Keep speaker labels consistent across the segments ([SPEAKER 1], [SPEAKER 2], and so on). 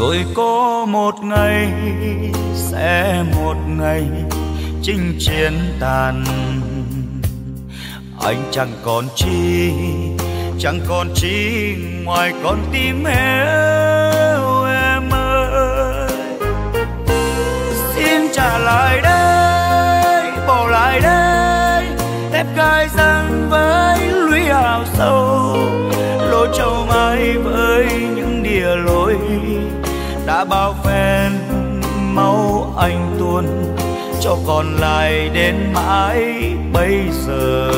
[SPEAKER 1] Rồi có một ngày sẽ một ngày chinh chiến tàn, anh chẳng còn chi ngoài con tim héo em ơi. Xin trả lại đây, bỏ lại đây thép gai răng với lũy hào sâu, lối châu mai với những đìa lối đã bao phen máu anh tuôn, cho còn lại đến mãi bây giờ.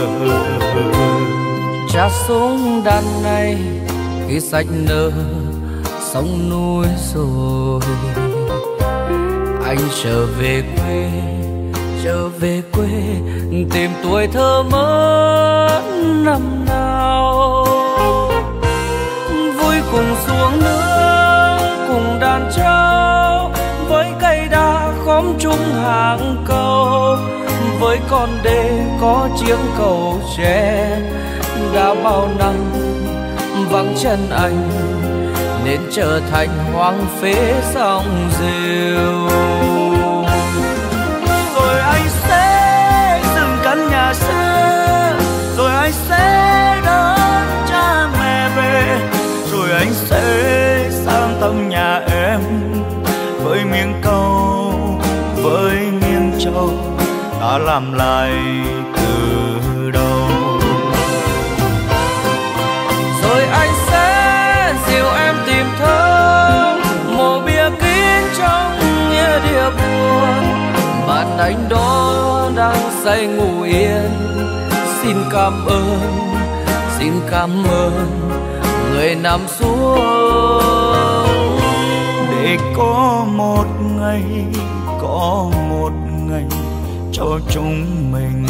[SPEAKER 2] Cha súng đàn này khi sách nở sông núi rồi, anh trở về quê tìm tuổi thơ mất năm nào. Vui cùng xuống nước cùng đàn trâu, với cây đa khóm chung hàng câu, với con đê có chiếc cầu tre. Đã bao năm vắng chân anh nên trở thành hoang phế sông rêu.
[SPEAKER 1] Rồi anh sẽ dựng căn nhà xưa, rồi anh sẽ đón cha mẹ về, rồi anh sẽ sang tận nhà em với miếng câu với miếng trâu ta làm lại từ đầu.
[SPEAKER 2] Rồi anh sẽ dìu em tìm thơ mộ bia kín trong nghĩa địa buồn, bạn anh đó đang say ngủ yên. Xin cảm ơn người nằm xuống.
[SPEAKER 1] Để có một ngày cho chúng mình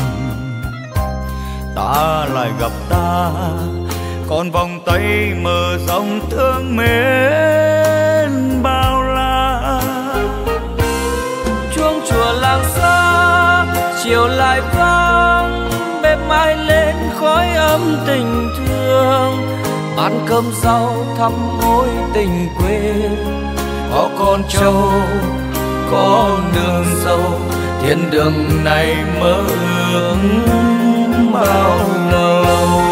[SPEAKER 1] ta lại gặp ta, còn vòng tay mở rộng thương mến bao la.
[SPEAKER 2] Chuông chùa làng xa chiều lại vang, bếp mai lên khói ấm tình thương. Ăn cơm rau thăm mối tình quê, có con trâu có đường dâu, thiên đường này mơ ước bao lâu.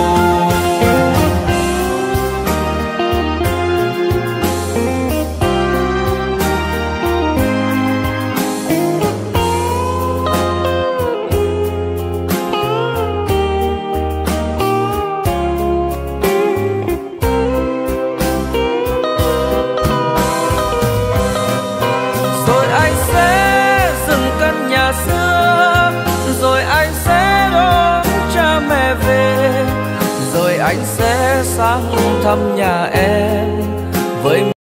[SPEAKER 2] Rồi anh sẽ đón cha mẹ về, rồi anh sẽ sang thăm nhà em với